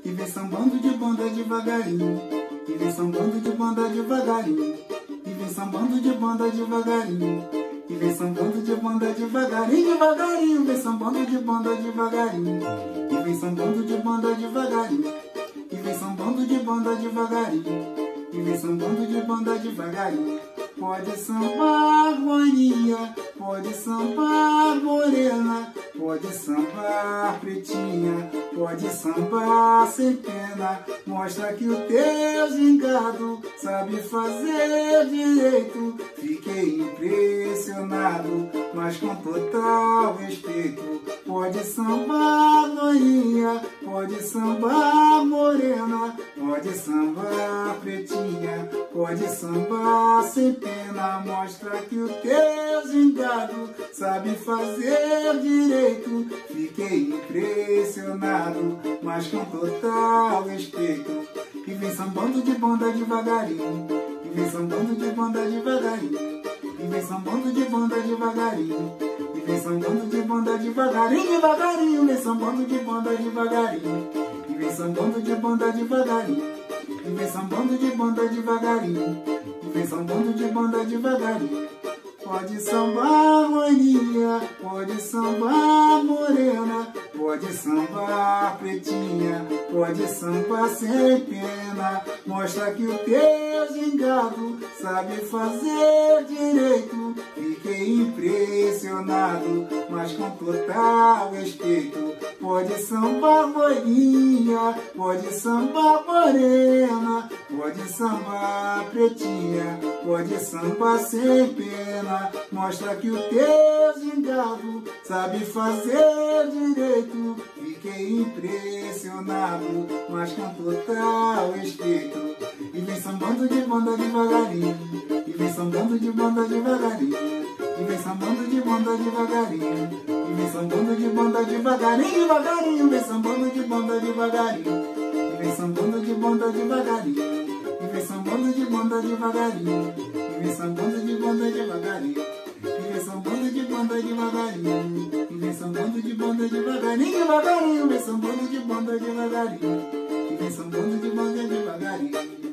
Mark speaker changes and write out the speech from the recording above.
Speaker 1: e vem sambando de banda devagarinho, e vem sambando de banda devagarinho, e vem sambando de banda devagarinho, e vem sambando de banda devagarinho, devagarinho, vem sambando de banda devagarinho, e vem sambando de banda devagarinho, e vem sambando de banda devagarinho, e vem sambando de banda devagarinho. Pode sambar, Moaninha, pode sambar, morena, pode sambar, pretinha, pode sambar sem pena. Mostra que o teu gingado sabe fazer direito. Fiquei impressionado, mas com total respeito. Pode sambar, Moaninha, pode sambar, morena, pode sambar, pretinha, pode sambar sem pena. Mostra que o teu gingado sabe fazer direito. Fiquei impressionado, mas com total respeito. E vem sambando de banda devagarinho, e vem sambando de banda devagarinho, e vem sambando de banda devagarinho, e vem sambando de banda devagarinho, devagarinho, vem sambando de banda devagarinho, e vem sambando de banda devagarinho, e vem sambando de banda devagarinho, e vem sambando de banda devagarinho. Pode sambar, Moaninha, pode sambar, morena, pode sambar, pretinha, pode sambar sem pena. Mostra que o teu gingado sabe fazer direito. Fiquei impressionado, mas com total respeito. Pode sambar, Moaninha, pode sambar, morena, pode sambar, pretinha, pode sambar sem pena. Mostra que o teu gingado sabe fazer direito. Fiquei impressionado, mas com total respeito. E vem sambando de banda devagarinho, e vem sambando de banda devagarinho, e vem sambando de banda devagarinho, e vem sambando de banda devagarinho, devagarinho, vem sambando de banda devagarinho, e vem sambando de banda devagarinho, e vem sambando de banda devagarinho, e vem sambando de banda devagarinho, e vem sambando de banda devagarinho, e vem sambando de banda devagarinho, devagarinho, vem sambando de banda devagarinho, e vem sambando de banda devagarinho.